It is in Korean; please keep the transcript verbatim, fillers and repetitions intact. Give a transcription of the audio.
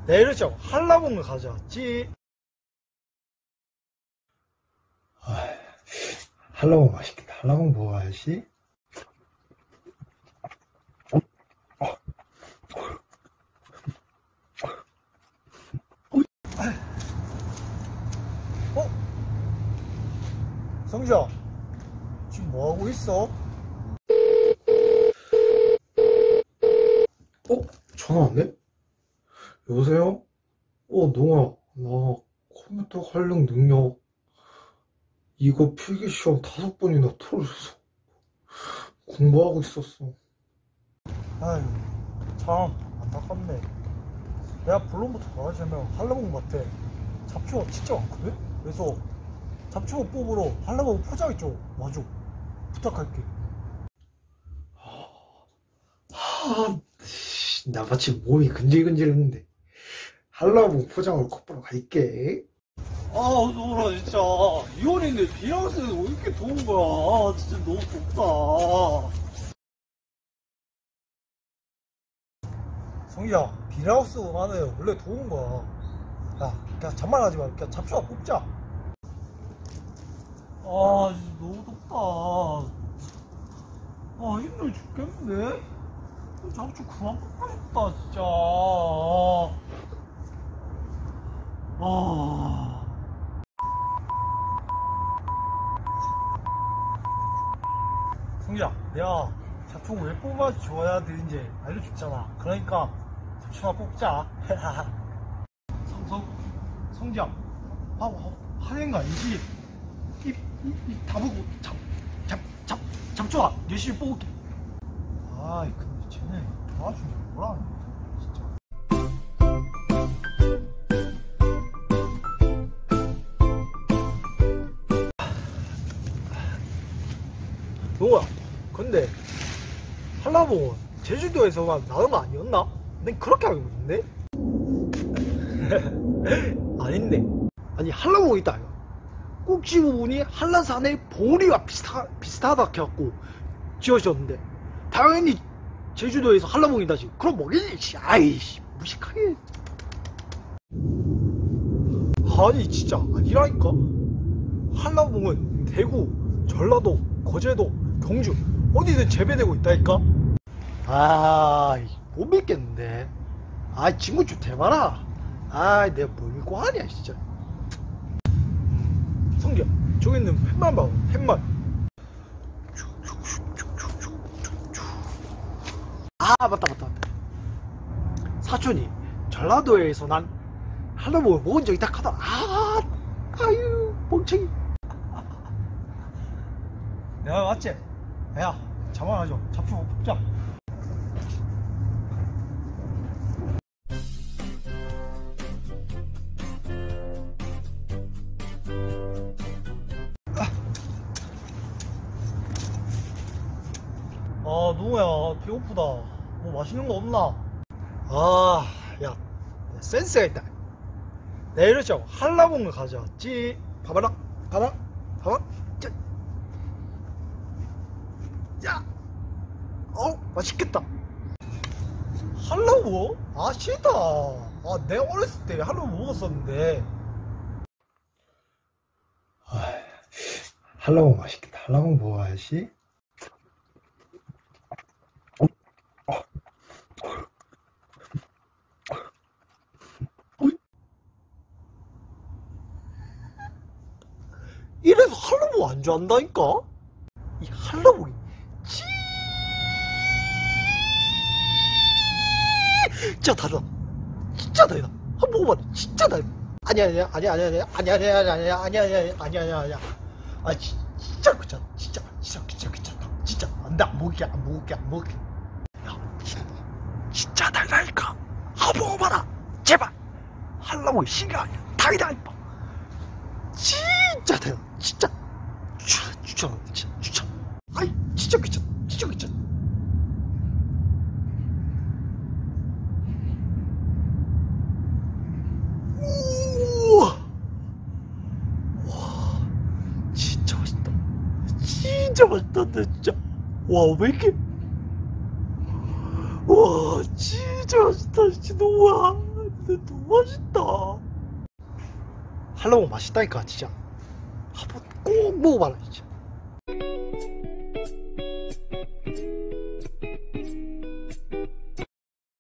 내일 좀 한라봉을 가져왔지. 아, 한라봉 맛있겠다. 한라봉 먹어야지. 어? 성주야, 지금 뭐하고 있어? 어? 전화 왔네? 여보세요? 어, 농아, 나 컴퓨터 활용 능력 이거 필기시험 다섯 번이나 틀어줘서 공부하고 있었어. 아유, 참 안타깝네. 내가 본론부터 말하자면 한라봉 밭에 잡초가 진짜 많거든? 그래서 잡초 뽑으러 한라봉 포장해 줘. 와줘. 부탁할게. 아, 씨, 나 마치 몸이 근질근질했는데 한라봉 포장을 컵보러 갈게. 아, 노라 진짜 이혼인데 비하우스는 왜 이렇게 더운 거야? 진짜 너무 덥다. 성희야, 비하우스 안에 원래 더운 거야. 야, 그냥 잔말하지 말고 그냥 잡초나 뽑자. 아, 진짜 너무 덥다. 아, 힘들어 죽겠는데? 잡초 그만 뽑고 싶다 진짜. 아. 성기야, 내가 잡초 왜 뽑아 줘야 되는지 알려줬잖아. 그러니까 잡초나 뽑자. 성, 성, 성기야, 아, 하는 거 아니지? 이, 이, 이 다보고 잡, 잡, 잡, 잡초아, 열심히 뽑을게. 아이, 근데 쟤네 도와주냐, 뭐라 하냐, 진짜. 노야, 근데 한라봉은 제주도에서만 나온 거 아니었나? 난 그렇게 알고 있는데? 아닌데. 아니, 한라봉 있다 이거. 꼭지 부분이 한라산의 보리와 비슷하, 비슷하다 해갖고 지어졌는데 당연히 제주도에서 한라봉이다지. 그럼 뭐겠지? 아이씨, 무식하게. 아니 진짜 아니라니까. 한라봉은 대구, 전라도, 거제도, 경주 어디든 재배되고 있다니까. 아, 못 믿겠는데. 아, 친구 좀 대봐라. 아, 내가 뭘 믿고 하냐 진짜. 음, 성기야, 저기 있는 팻말 봐. 팻말. 아, 맞다 맞다 맞다. 사촌이 전라도에서 난 한라봉을 먹은 적이 딱 하다. 아, 아유 멍청이. 내가 맞지? 야, 자만하죠. 잡초 뽑자. 아, 누구야? 배고프다. 뭐 맛있는 거 없나? 아, 야, 센스가 있다. 내일 좀 한라봉을 가져왔지. 봐봐라, 봐봐, 봐봐. 짠. 야, 어우, 맛있겠다. 한라봉? 아, 싫다. 아, 내가 어렸을 때 한라봉 먹었었는데. 아, 한라봉 맛있겠다. 한라봉 먹어야지. 이래서 한라봉 안 좋아한다니까? 이 한라봉이 진짜 달다. 진짜 달다. 한번 먹어봐. 진짜 달다. 아니야, 아니야, 아니야, 아니야, 아니야, 아니야, 아니야, 아니야, 아니야, 아니야, 아니야, 아니야, 아니야. 아, 지, 진짜 괜찮아. 진짜, 진짜, 진짜 괜찮다. 진짜. 안 돼, 안 먹을게, 안 먹을게, 안 먹을게. 야, 진짜, 진짜 달다니까. 한번 먹어봐라. 제발. 한라봉이 신가 아니야. 달다, 이뻐. 진짜 달다. 진짜. 추천, 추천, 진짜, 추천. 아이, 진짜 괜찮아. 진짜 괜찮아. 우와. 와, 진짜 맛있다. 진짜 맛있다, 진짜. 와, 왜 이렇게. 와, 진짜 맛있다. 진짜 너무야. 맛있다. 한라봉 맛있다니까 진짜. 한번 꼭 먹어봐라 진짜.